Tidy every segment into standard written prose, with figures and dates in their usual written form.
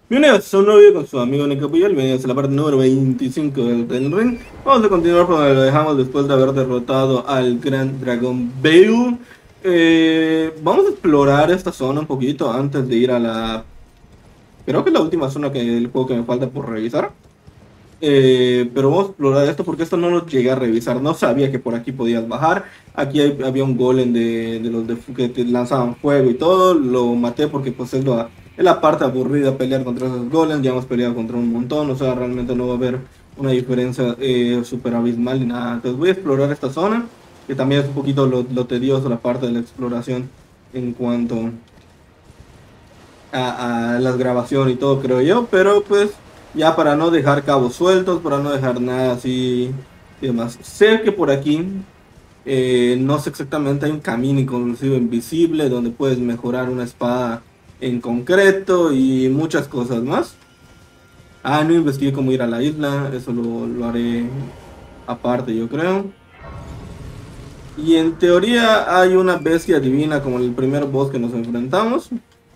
Bienvenidos a un nuevo video con su amigo Nico Puyol, bienvenidos a la parte número 25 del Ring. Vamos a continuar por donde lo dejamos después de haber derrotado al Gran Dragón Bale. Vamos a explorar esta zona un poquito antes de ir a la... Creo que es la última zona que el juego que me falta por revisar. Pero vamos a explorar esto porque esto no lo llegué a revisar. No sabía que por aquí podías bajar. Aquí había un golem de los que te lanzaban fuego y todo. Lo maté porque pues es la parte aburrida pelear contra esos golems. Ya hemos peleado contra un montón. O sea, realmente no va a haber una diferencia súper abismal ni nada. Entonces voy a explorar esta zona. Que también es un poquito lo tedioso la parte de la exploración en cuanto a las grabaciones y todo, creo yo, pero pues ya para no dejar cabos sueltos, para no dejar nada así y demás. Sé que por aquí, no sé exactamente, hay un camino inclusive invisible donde puedes mejorar una espada en concreto y muchas cosas más. Ah, no investigué cómo ir a la isla, eso lo haré aparte, yo creo. Y en teoría hay una bestia divina como el primer boss que nos enfrentamos,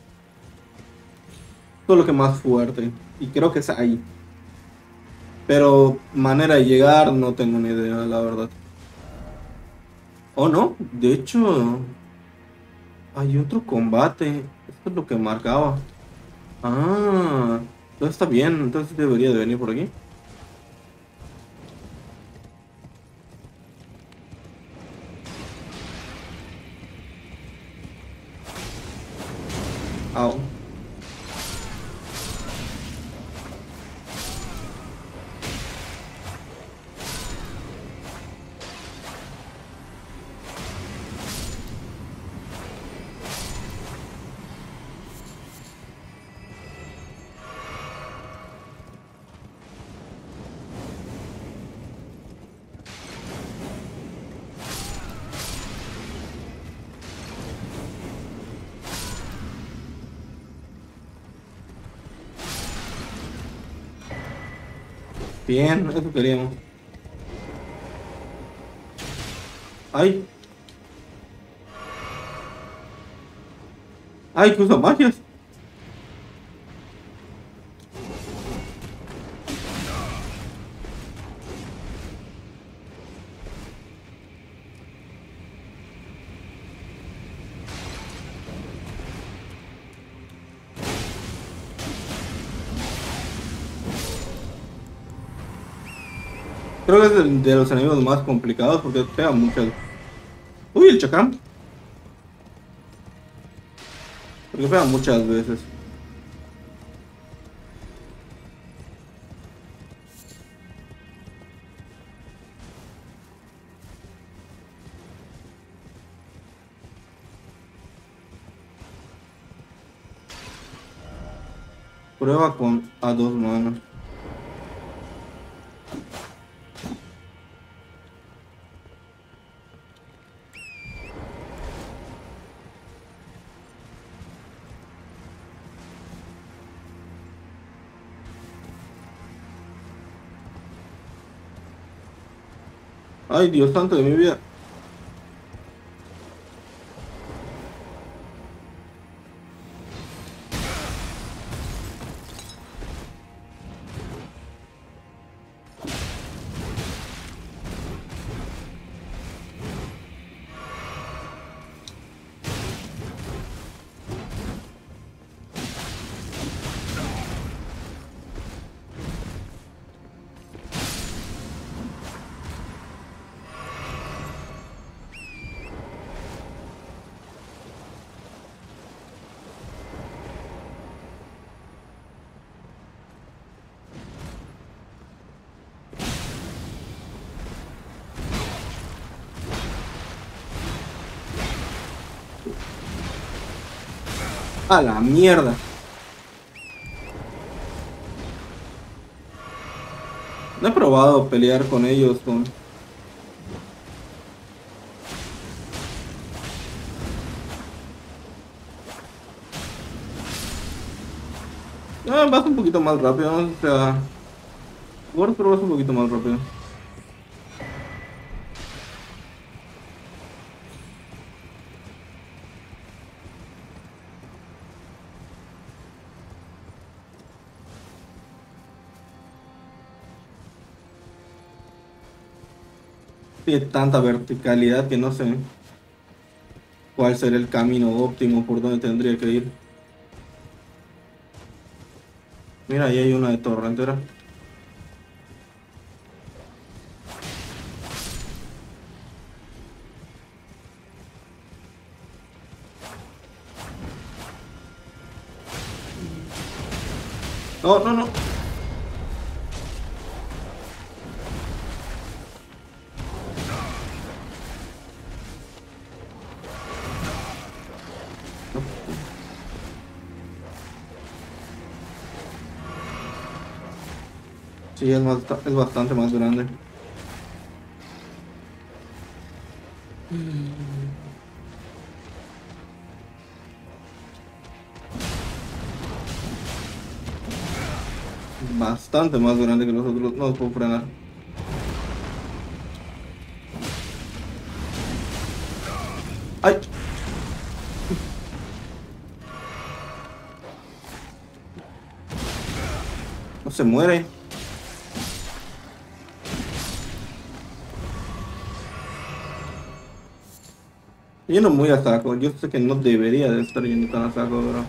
solo que más fuerte. Y creo que es ahí. Pero manera de llegar no tengo ni idea, la verdad. Oh, no, de hecho, hay otro combate. Esto es lo que marcaba. Ah, entonces está bien, entonces debería de venir por aquí. Au. Bien, eso queríamos. Ay, ay, que usa magias. Creo que es de los enemigos más complicados porque pega muchas. Uy, el chacán. Porque pega muchas veces. Prueba con a dos manos. Ay, Dios santo de mi vida. A la mierda. No he probado pelear con ellos con... vas un poquito más rápido, ¿no? O sea, Word Pro vas un poquito más rápido. tiene tanta verticalidad que no sé cuál sería el camino óptimo por donde tendría que ir. Mira, ahí hay una de torrentera. No, no, no. Sí, es bastante más grande. Bastante más grande que los otros. No los puedo frenar. ¡Ay! No se muere. Yendo muy a saco. Yo sé que no debería de estar yendo tan a saco, pero...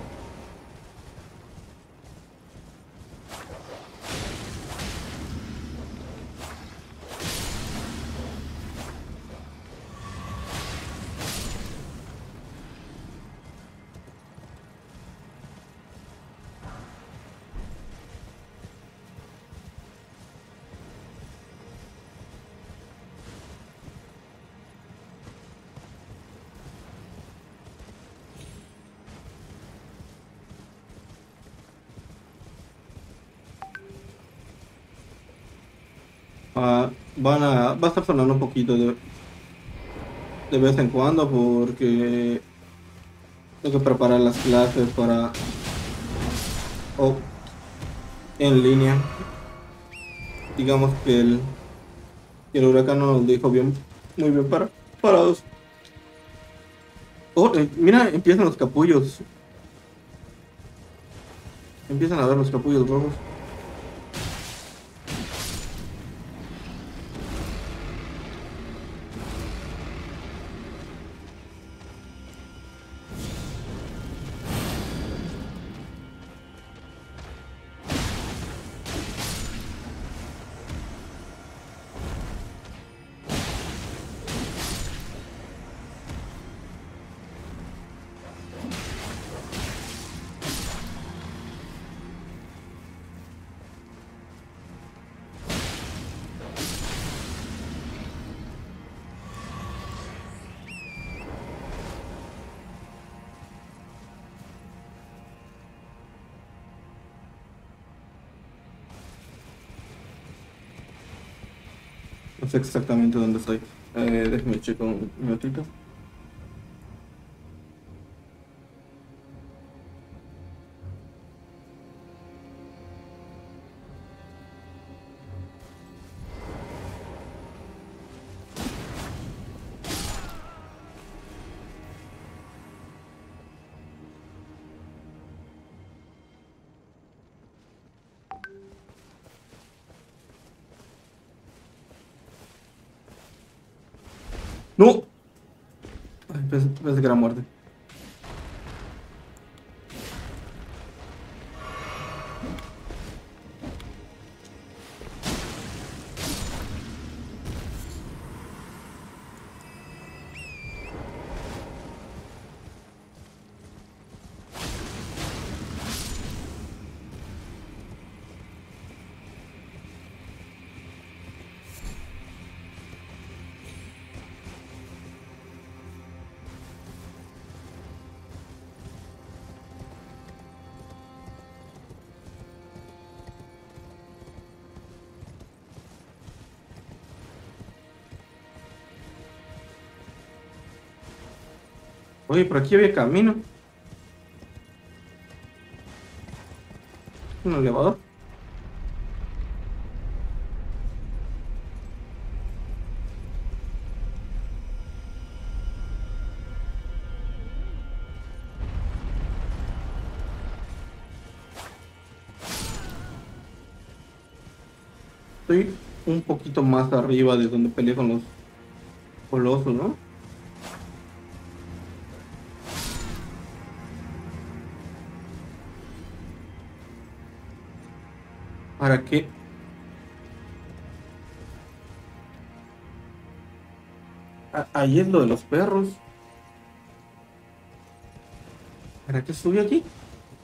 va a estar sonando un poquito de vez en cuando porque tengo que preparar las clases para o en línea. Digamos que el huracán no nos dijo bien, muy bien parados. Oh, mira, empiezan los capullos. Empiezan a ver los capullos rojos. No sé exactamente dónde estoy. Déjame checar un minutito. ¡No! Ay, pensé que era muerte. Oye, por aquí había camino. Un elevador. Estoy un poquito más arriba de donde peleé con los Coloso, ¿no? ¿Para qué? Ahí es lo de los perros. ¿Para qué subí aquí?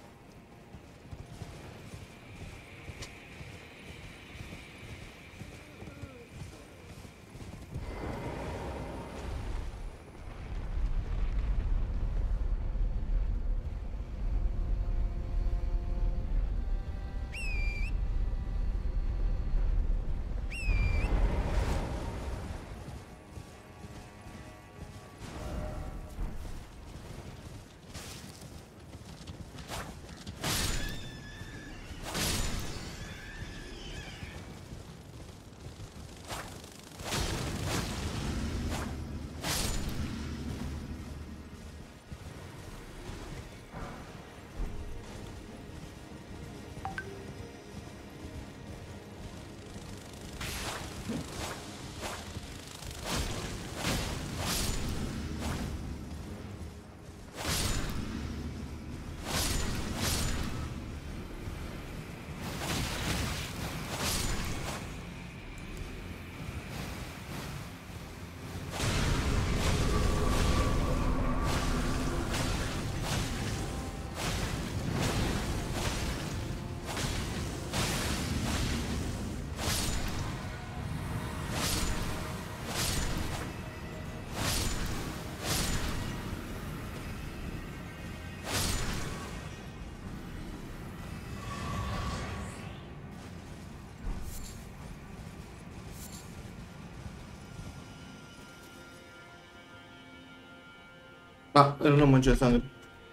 Ah, era una mancha de sangre.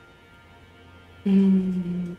Mm.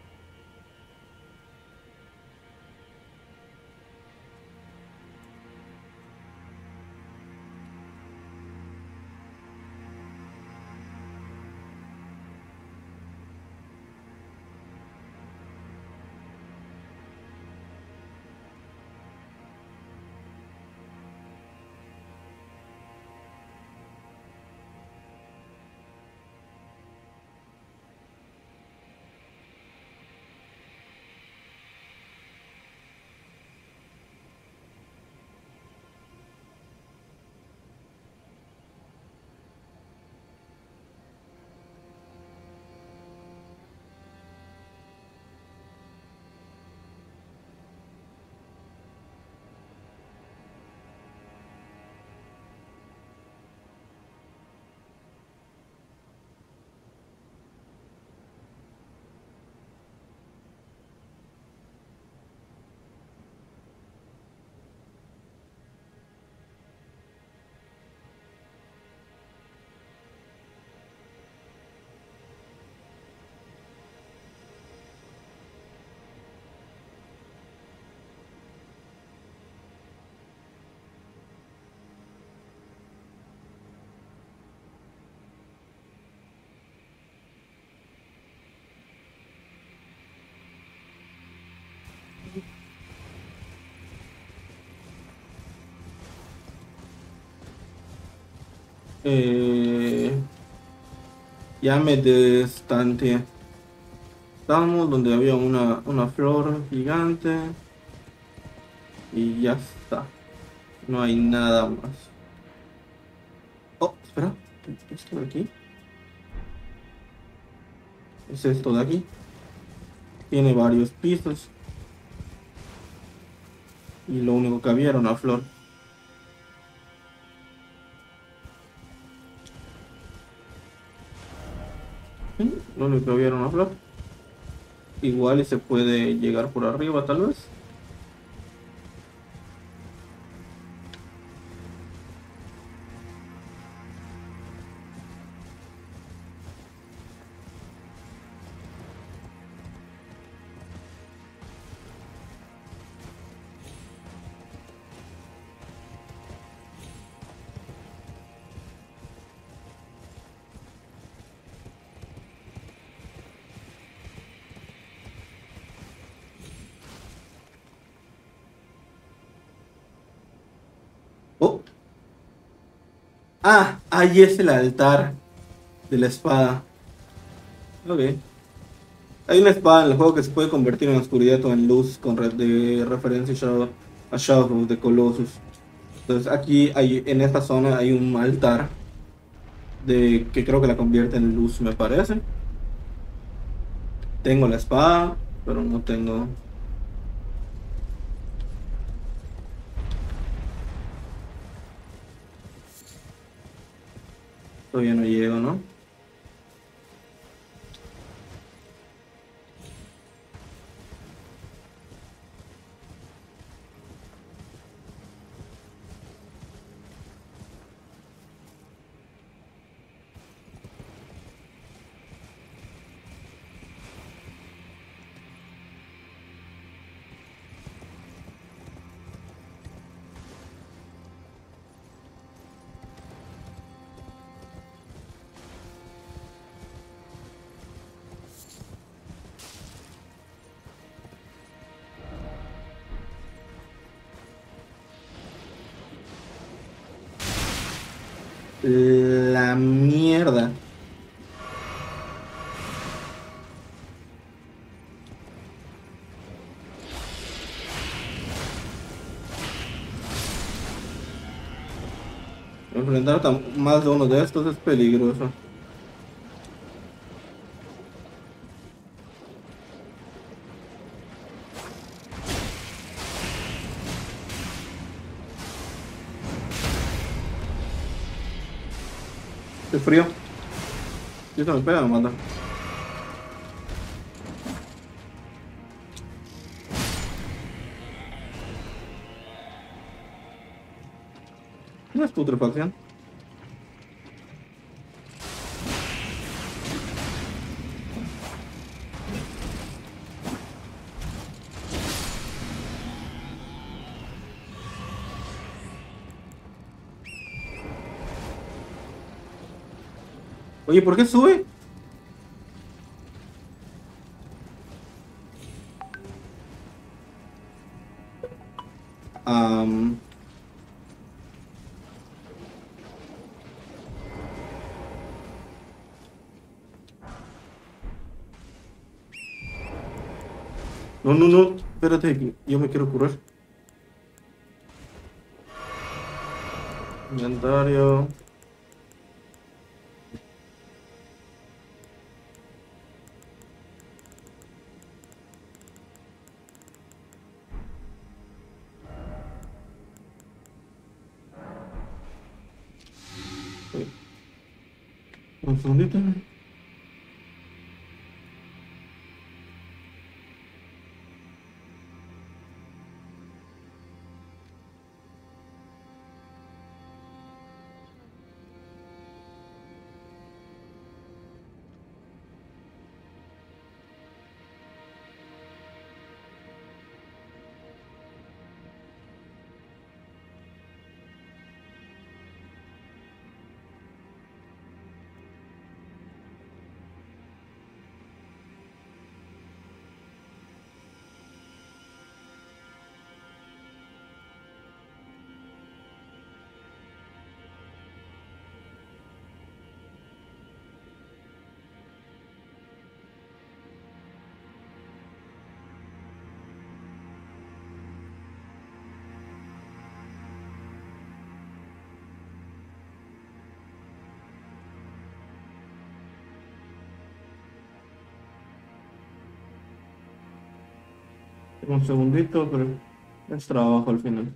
Eh, ya me destanteé. Estábamos donde había una flor gigante y ya está. No hay nada más. Oh, espera. ¿Esto de aquí? ¿Es esto de aquí? Tiene varios pisos y lo único que había era una flor. Sí, lo único que había era una flor. Igual y se puede llegar por arriba, tal vez. Ah, ahí es el altar de la espada. Ok. Hay una espada en el juego que se puede convertir en oscuridad o en luz con de referencia a Shadow of the Colossus. Entonces aquí hay, en esta zona hay un altar de que creo que la convierte en luz, me parece. Tengo la espada, pero no tengo. Todavía no llego, ¿no? La mierda. Enfrentar más de uno de estos es peligroso. Es frío. Si esto me pega, me mata. No es putrefacción. Oye, ¿por qué sube? Am, no, no, no. Espérate, que yo me quiero curar. Inventario. Uy, un segundito. Un segundito, pero es trabajo al final.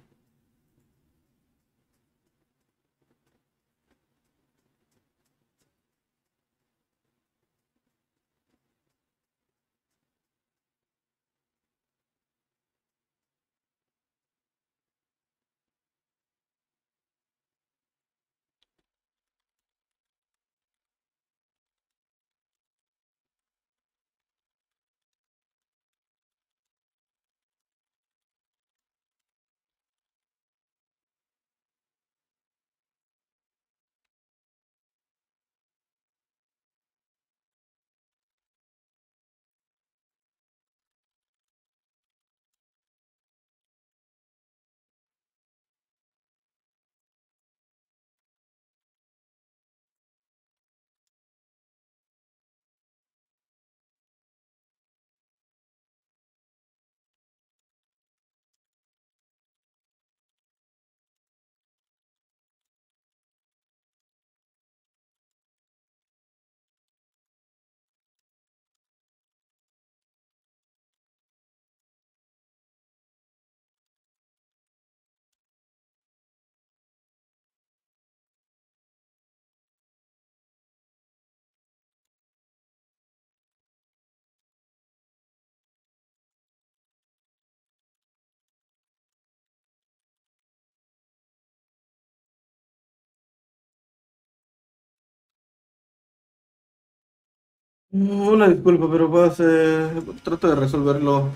Una disculpa, pero trato de resolverlo.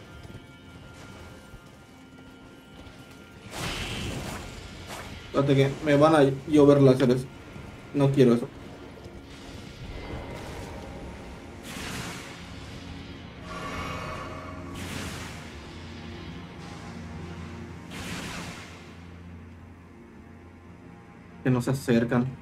Fíjate que me van a llover láseres. No quiero eso. Que no se acercan.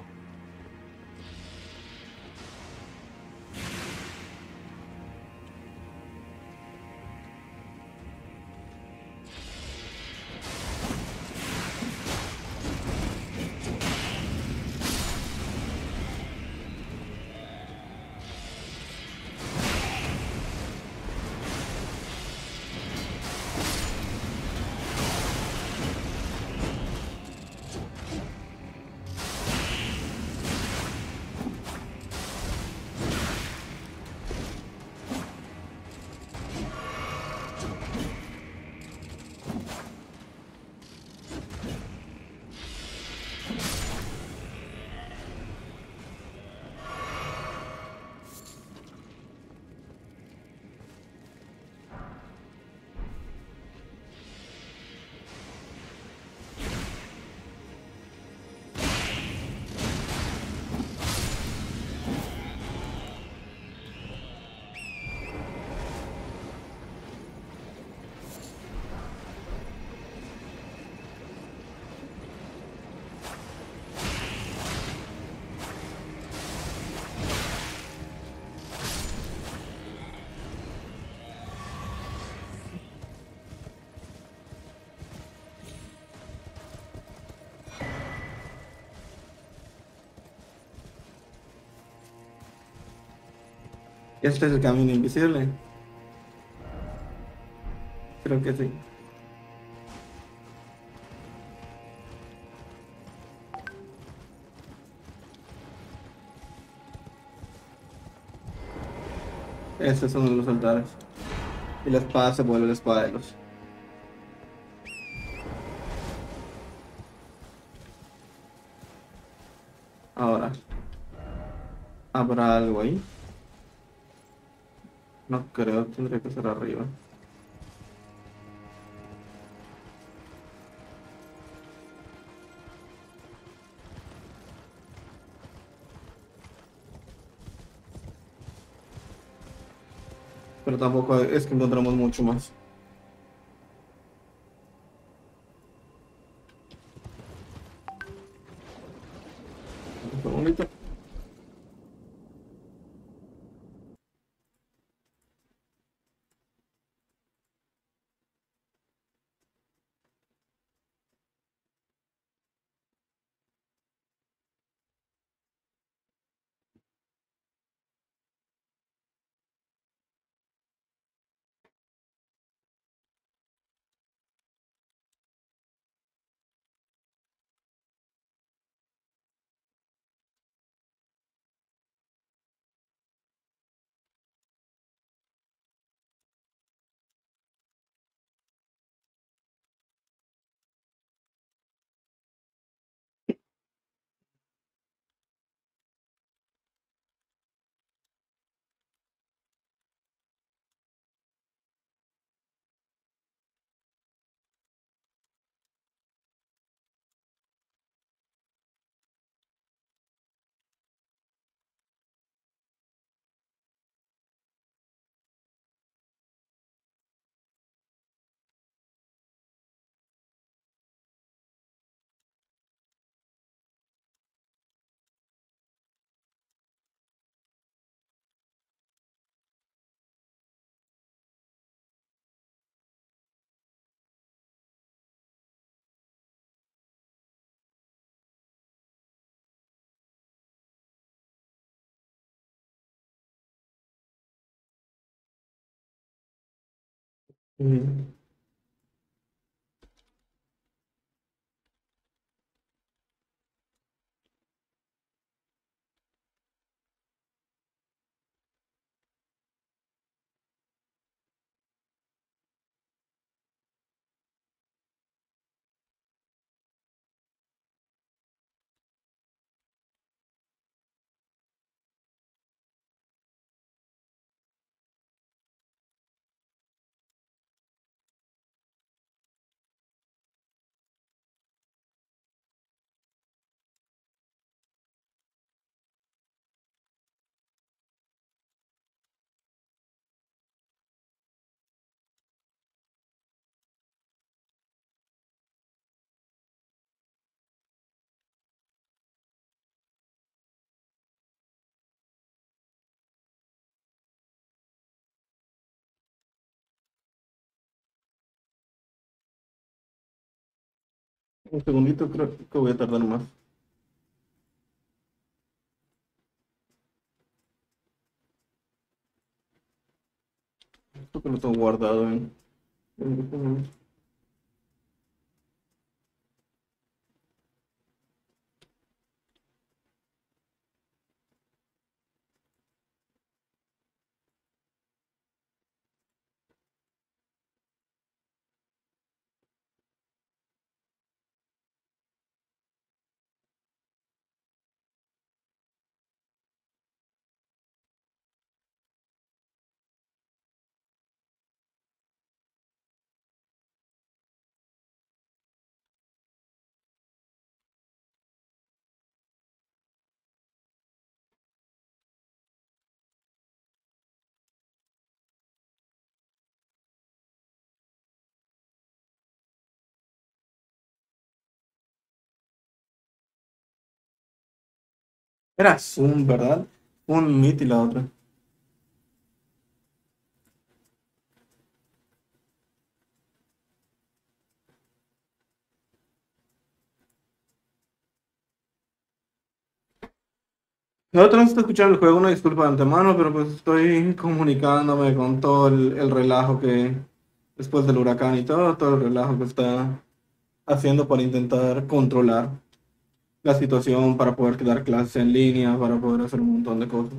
Este es el camino invisible. Creo que sí. Este es uno de los altares. Y la espada se vuelve la espada de los. Ahora, ¿habrá algo ahí? No creo, tendría que ser arriba. Pero tampoco es que encontramos mucho más. Un segundito. Mm. Un segundito, creo que voy a tardar más. Esto que lo tengo guardado en- Era Zoom, ¿verdad? Un Meet y la otra. La otra no está escuchando el juego, una disculpa de antemano, pero pues estoy comunicándome con todo el relajo que, después del huracán y todo el relajo que está haciendo para intentar controlar la situación, para poder dar clases en línea, para poder hacer un montón de cosas.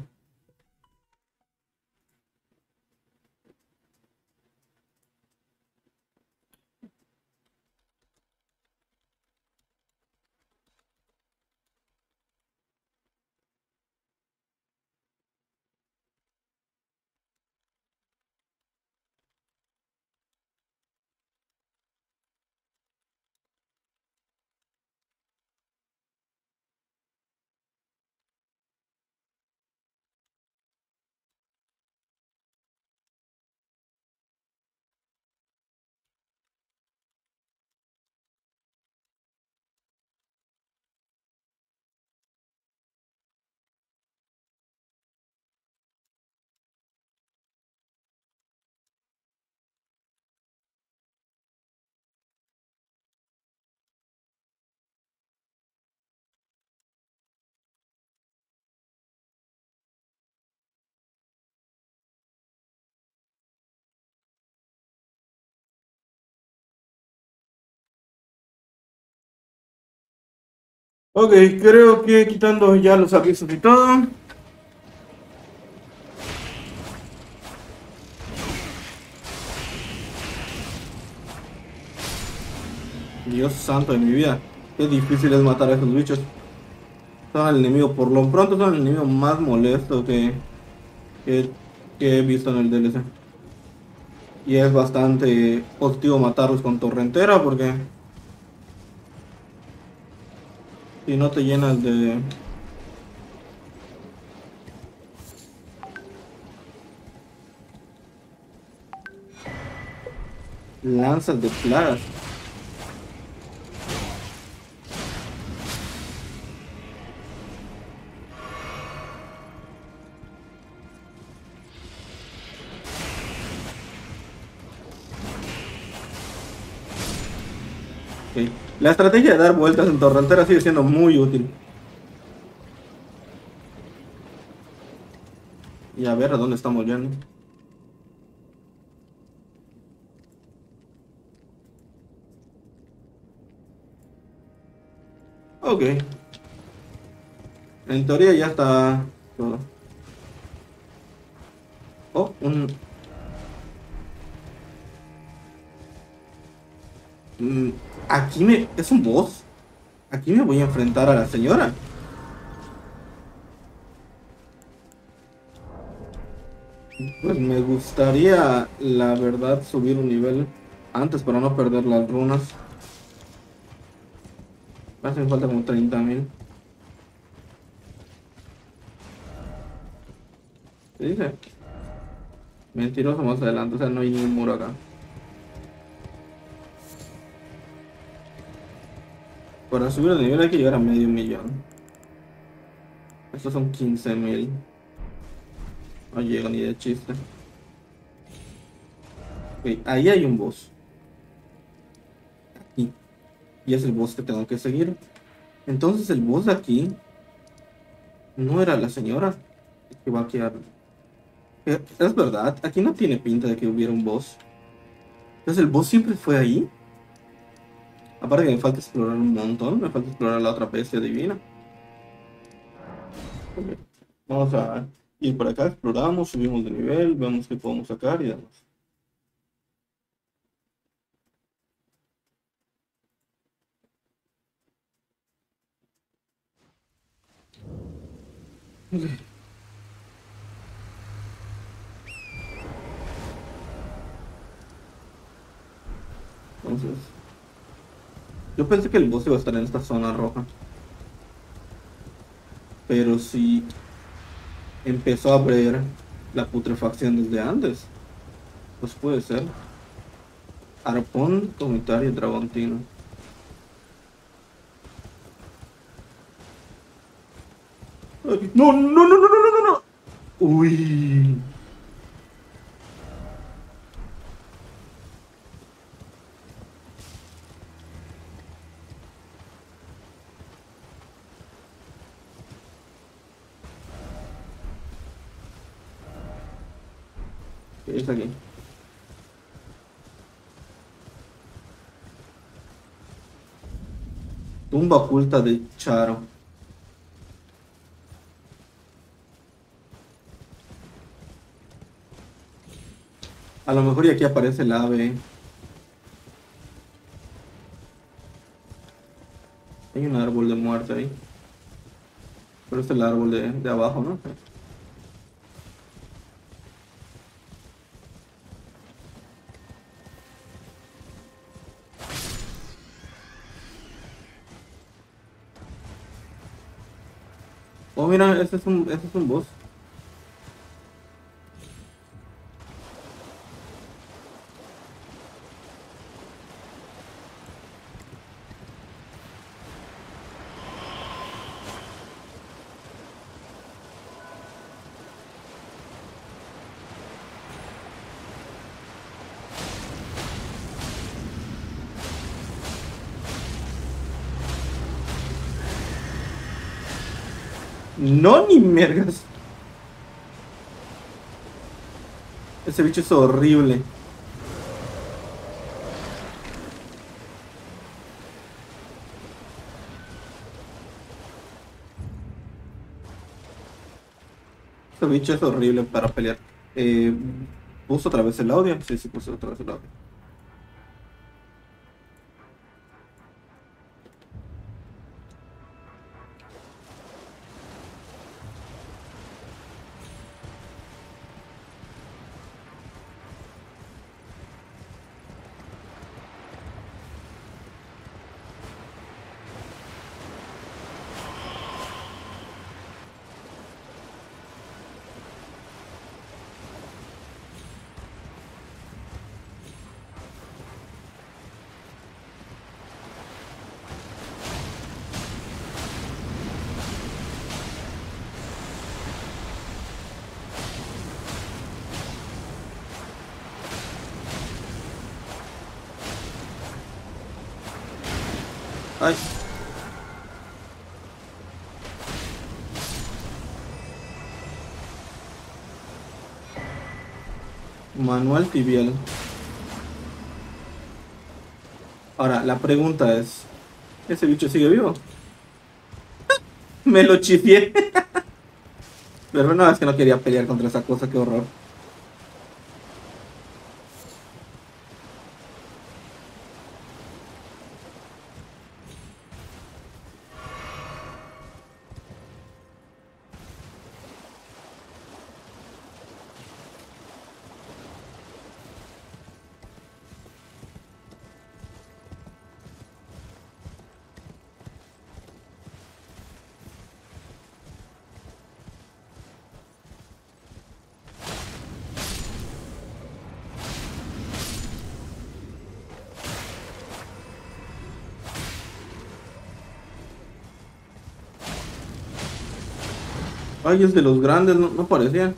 Ok, creo que quitando ya los avisos y todo. Dios santo de mi vida, qué difícil es matar a esos bichos. Son el enemigo, por lo pronto son el enemigo más molesto que, que he visto en el DLC. Y es bastante positivo matarlos con torrentera porque si no te llenas de lanzas de plagas. Ok. La estrategia de dar vueltas en torrentera sigue siendo muy útil. Y a ver a dónde estamos yendo. Ok, en teoría ya está todo. Oh, mm, aquí me... ¿Es un boss? Aquí me voy a enfrentar a la señora. Pues me gustaría, la verdad, subir un nivel antes para no perder las runas. Me hacen falta como 30.000. ¿Qué dice? Mentiroso más adelante, o sea, no hay ningún muro acá. Para subir de nivel hay que llegar a medio millón. Estos son 15.000. No llego ni de chiste. Ok, ahí hay un boss. Aquí. y es el boss que tengo que seguir. Entonces el boss de aquí no era la señora que va aquí a... Es verdad, aquí no tiene pinta de que hubiera un boss. Entonces el boss siempre fue ahí. Aparte que me falta explorar un montón, me falta explorar la otra bestia divina. Ok, vamos a ir por acá, exploramos, subimos de nivel, vemos qué podemos sacar y demás. Ok, entonces, yo pensé que el boss iba a estar en esta zona roja, pero si empezó a ver la putrefacción desde antes, pues puede ser. Arpón, Comitario, Dragontino. Ay, no, no, no, no, no, no, no, no. Uy. ¿Qué es aquí? Tumba oculta de Charo. A lo mejor y aquí aparece el ave. Hay un árbol de muerte ahí. Pero es el árbol de abajo, ¿no? Oh, mira, ese es un boss. No, ni mergas. Ese bicho es horrible. Ese bicho es horrible para pelear. Eh, ¿Puso otra vez el audio? Sí, sí, puso otra vez el audio. Ay, manual tibial. Ahora, la pregunta es, ¿ese bicho sigue vivo? Me lo chifié. Pero no, es que no quería pelear contra esa cosa, qué horror. Ay, es de los grandes, no, no parecía.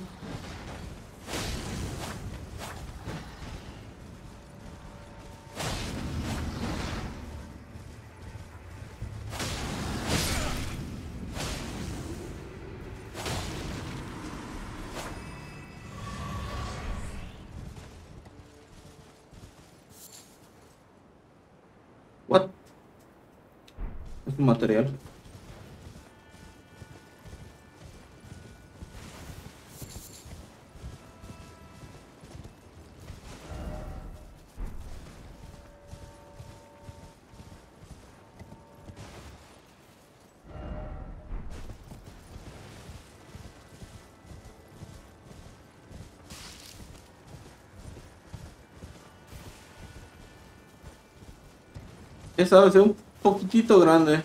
material. Esa debe ser un poquitito grande.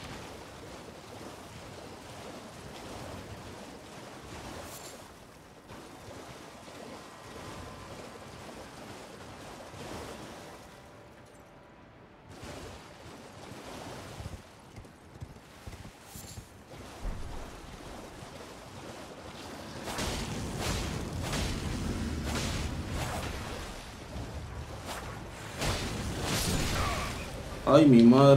Ay, mi madre.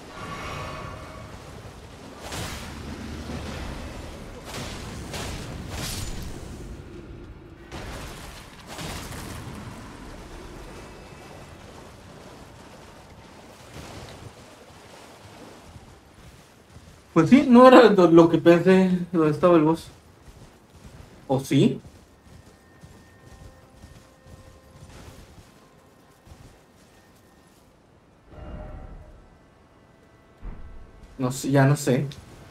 Pues sí, no era lo que pensé donde estaba el boss. ¿O sí? No sé, ya no sé.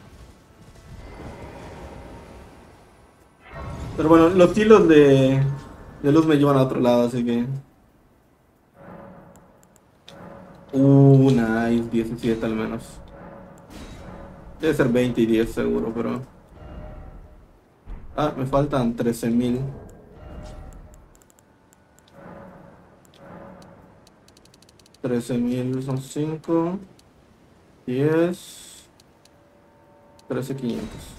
Pero bueno, los hilos de luz me llevan a otro lado, así que... Nice, 17 al menos. Debe ser 20 y 10 seguro, pero... Ah, me faltan 13.000. 13.000 son 5, 10, 13.500.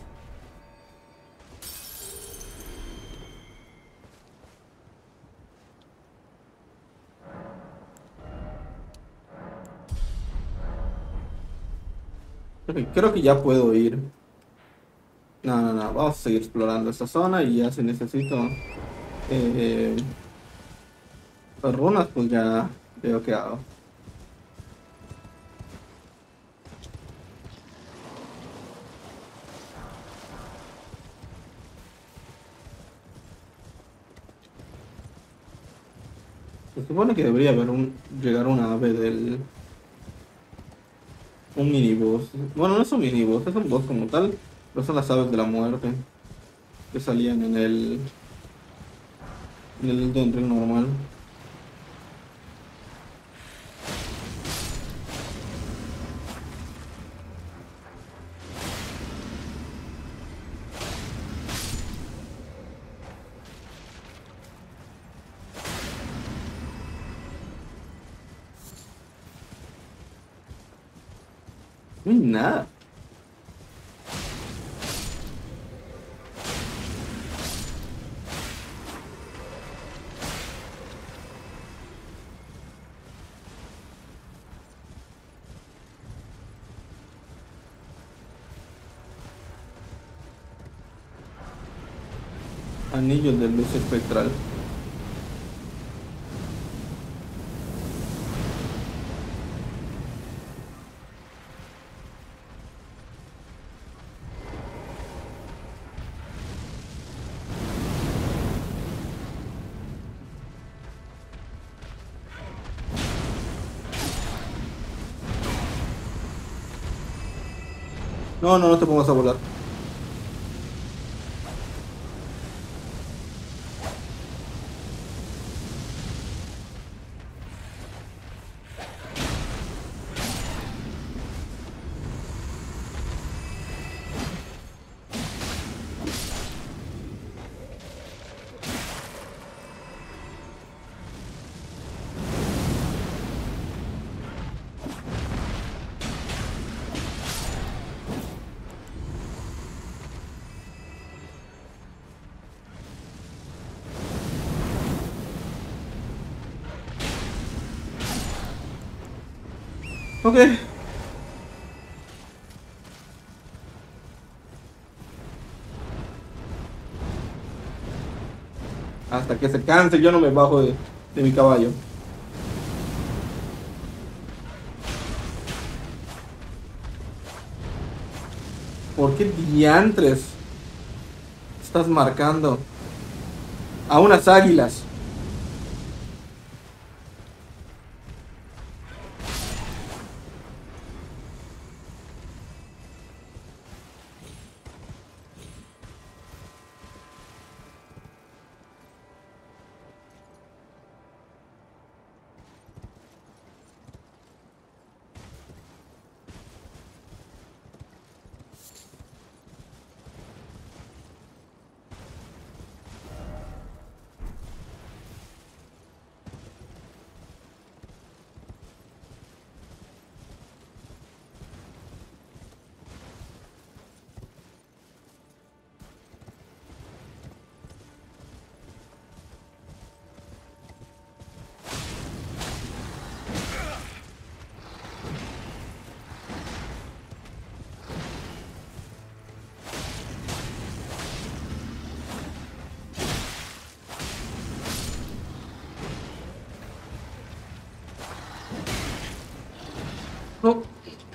Ok, creo que ya puedo ir. No, no, no, vamos a seguir explorando esta zona y ya si necesito eh, las runas, pues ya veo qué hago. Se supone que debería haber llegar una ave un miniboss. Bueno, no es un miniboss, es un boss como tal, pero son las aves de la muerte que salían en el Elden Ring normal. No hay nada. Anillos de luz espectral. No, no, no te pongas a volar. Ok. Hasta que se canse, yo no me bajo de mi caballo. ¿Por qué diantres estás marcando a unas águilas? No.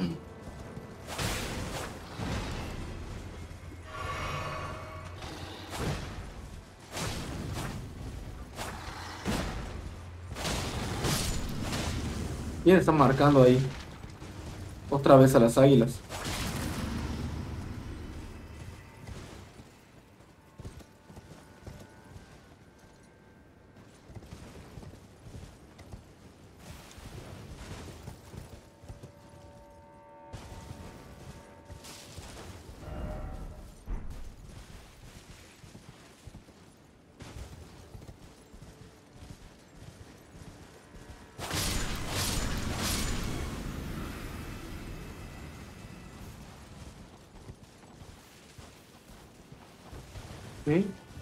¿Quién está marcando ahí? Otra vez a las águilas. ¿Sí?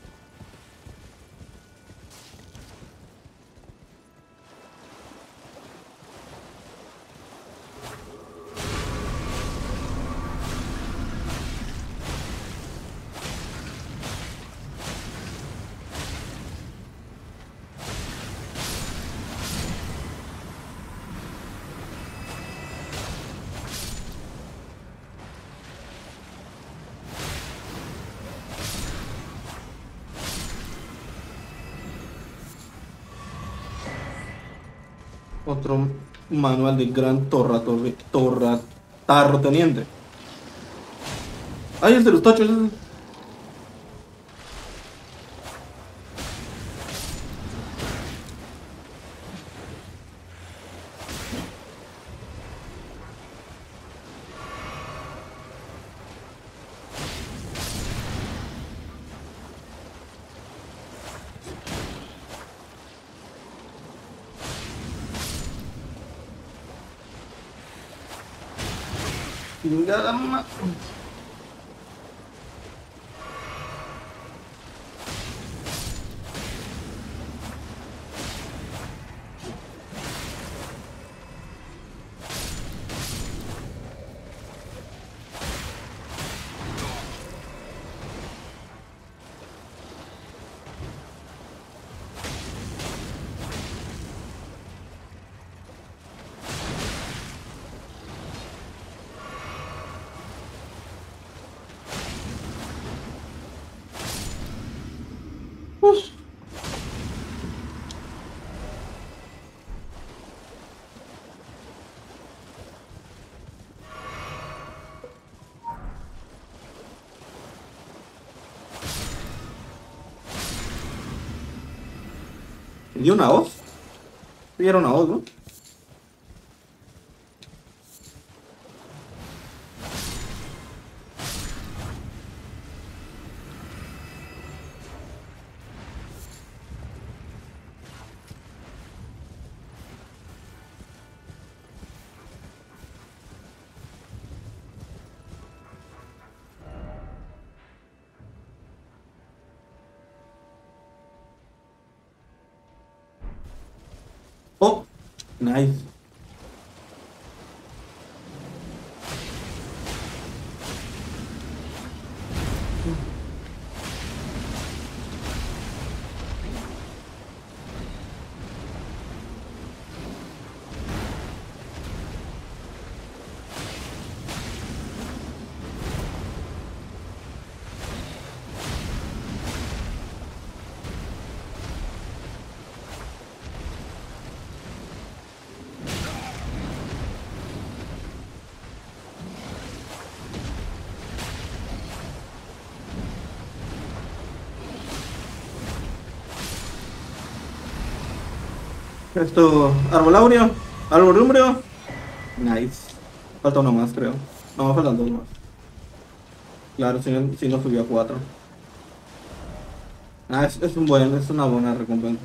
Otro manual de gran tarroteniente. ¡Ay, el de los tachos! Chingada ¿dio una hoz? Sí, era una hoz, ¿no? Oh, nice. Esto, Arbolaurio, Arborumbrio. Nice. Falta uno más, creo. No, faltan dos más. Claro, si no subió a cuatro. Ah, es una buena recompensa.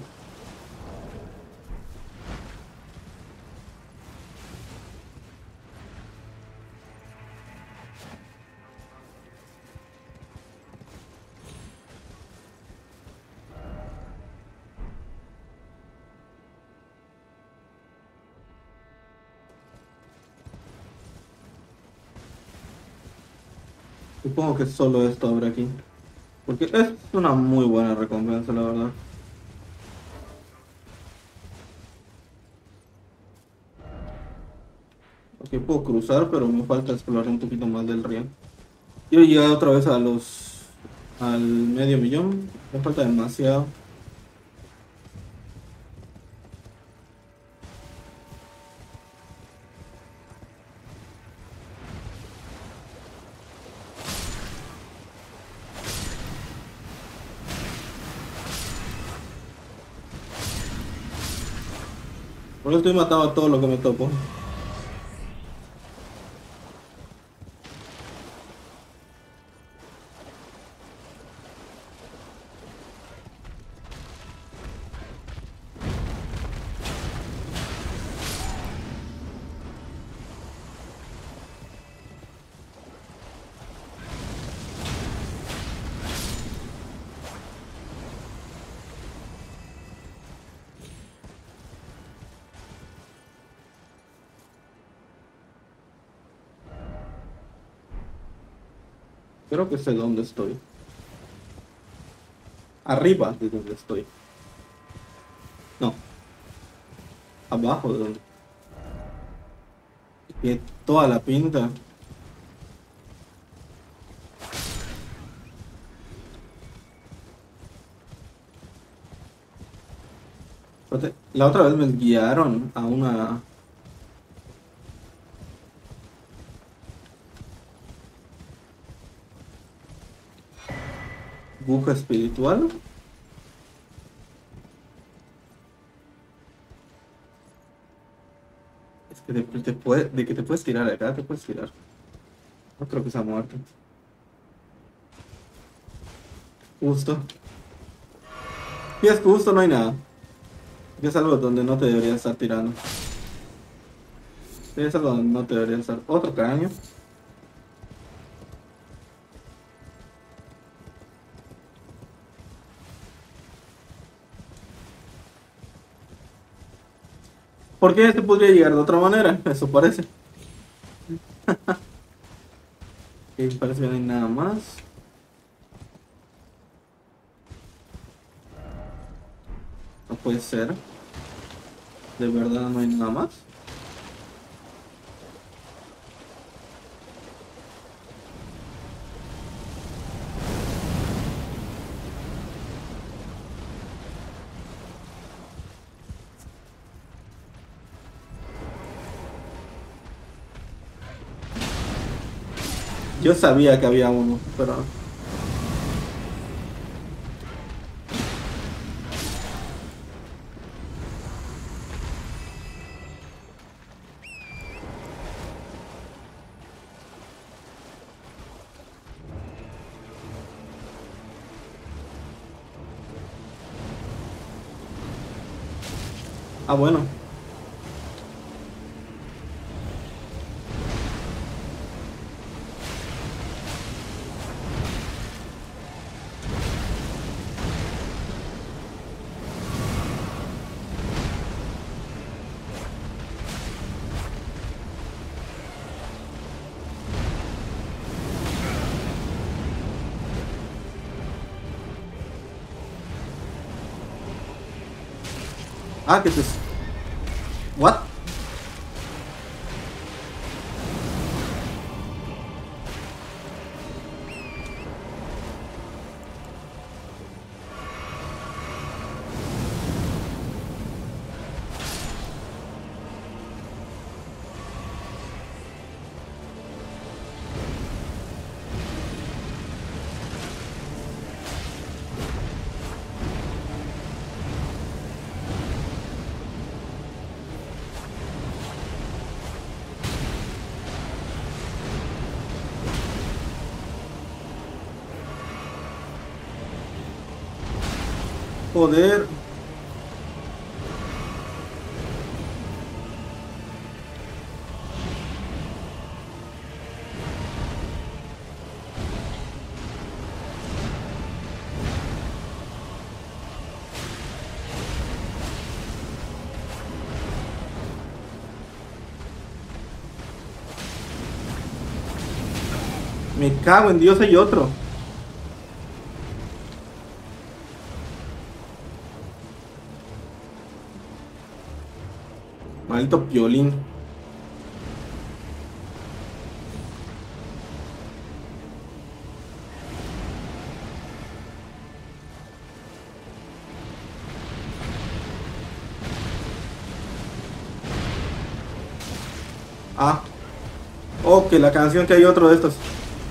Supongo que solo esto habrá aquí. Porque es una muy buena recompensa, la verdad. Aquí puedo cruzar, pero me falta explorar un poquito más del río. Quiero llegar otra vez al medio millón. Me falta demasiado. Por eso estoy matando a todo lo que me topo. Creo que sé dónde estoy. Arriba de donde estoy. No, abajo de donde. Tiene toda la pinta. La otra vez me guiaron a una aguja espiritual. Es que de que te puedes tirar acá, te puedes tirar. No creo que sea muerto. Justo. Y es que justo no hay nada. Y es algo donde no te deberías estar tirando. Es algo donde no te deberías estar. Otro cráneo. ¿Por qué este podría llegar de otra manera? Eso parece. Y parece que no hay nada más. No puede ser. De verdad no hay nada más. Yo sabía que había uno, pero... Ah, bueno. Ah, ¿qué es eso? What? Joder. Me cago en Dios, hay otro. Maldito piolín. Ah. Oh, que la canción que hay otro de estos.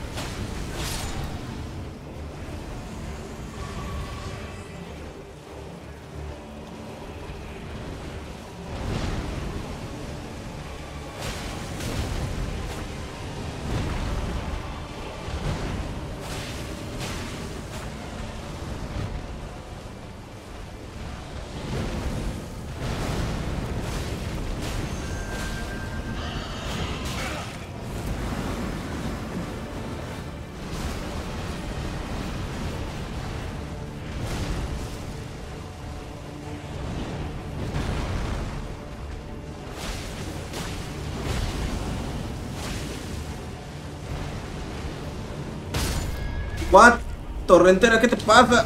What? Torrentera, ¿qué te pasa?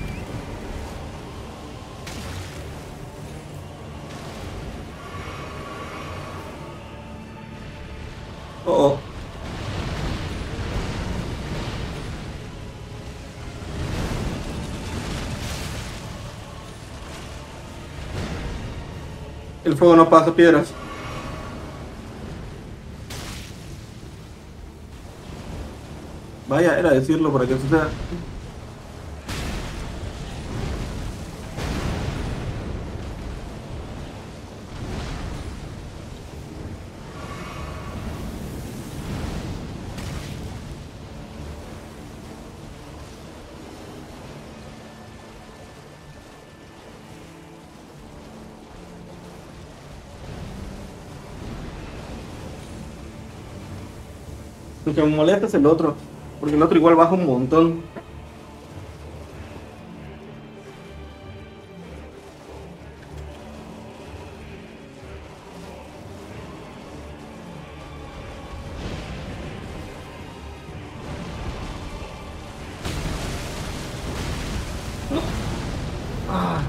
Oh, oh. El fuego no pasa piedras. Vaya, era decirlo para que suceda. Lo que me molesta es el otro. Porque el otro igual baja un montón. Ah.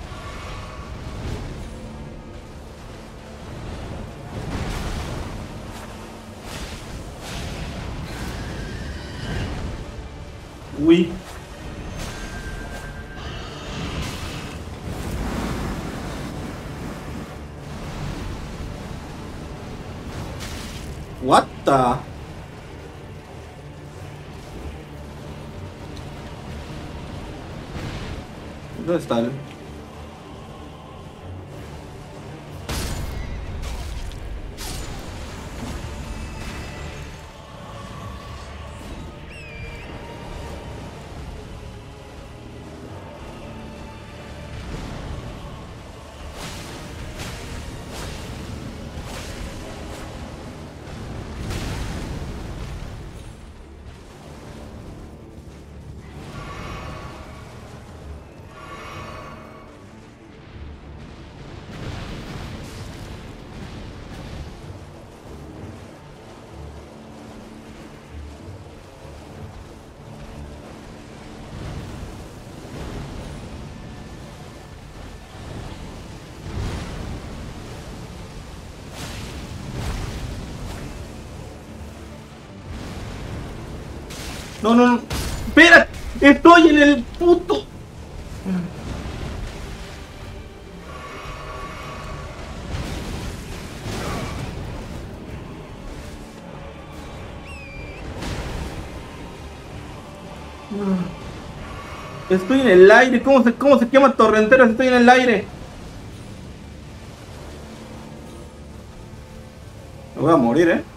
Uy. What the? ¿Dónde está él? No, no, no. Espera, estoy en el puto. Estoy en el aire. ¿Cómo se quema Torrentera si estoy en el aire? Me voy a morir, ¿eh?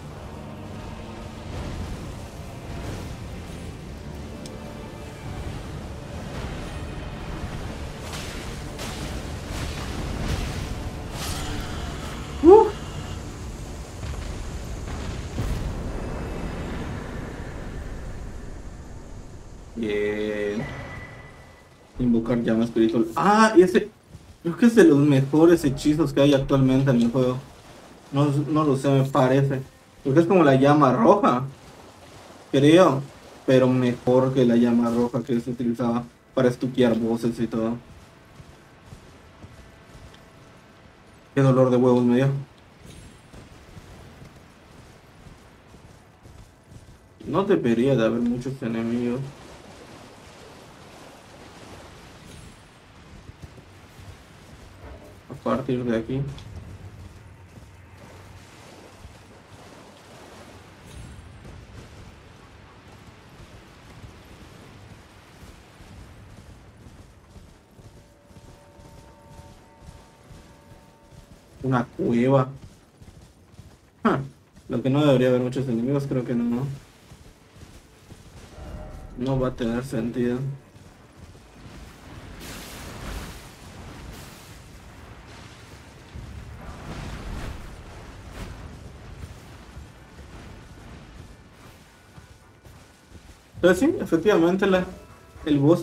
Bien. Invocar llama espiritual. Ah, y ese. Creo que es de los mejores hechizos que hay actualmente en el juego. No, no lo sé, me parece. Porque es como la llama roja, creo. Pero mejor que la llama roja que se utilizaba para estuquear voces y todo. Qué dolor de huevos me dio. No debería de haber muchos enemigos. A partir de aquí. Una cueva. Ja, lo que no debería haber muchos enemigos, creo que no. No va a tener sentido. Entonces sí, efectivamente el boss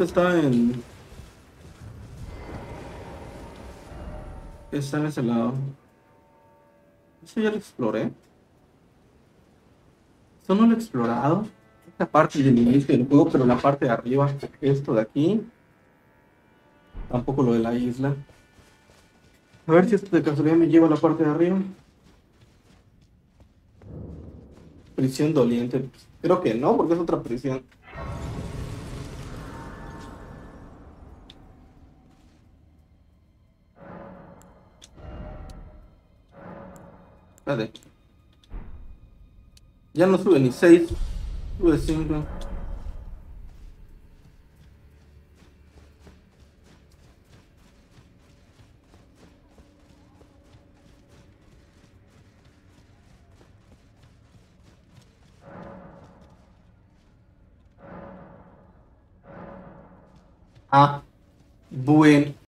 está en ese lado. Eso ya lo exploré. Eso no lo he explorado. Esta parte del inicio del juego, pero la parte de arriba, esto de aquí, tampoco lo de la isla. A ver si esto de casualidad me lleva a la parte de arriba. Prisión doliente. Creo que no, porque es otra prisión. Espérate. Ya no sube ni 6, sube 5. Ah, bueno.